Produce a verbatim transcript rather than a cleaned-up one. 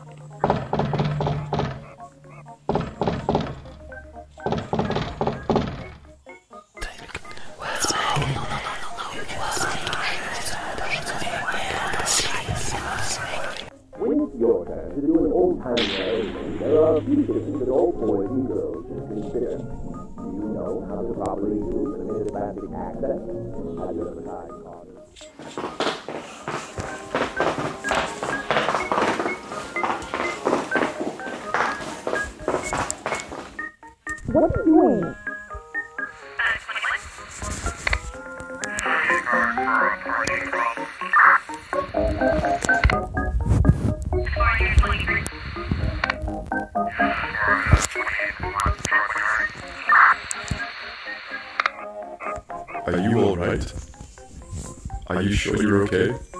When it's your turn to do an old-time narration, there are a few things that all boys and girls should consider. Do you know how to properly use an mid-Atlantic accent? Have you ever tried calling? What are you doing? Are you alright? Are you sure you're okay?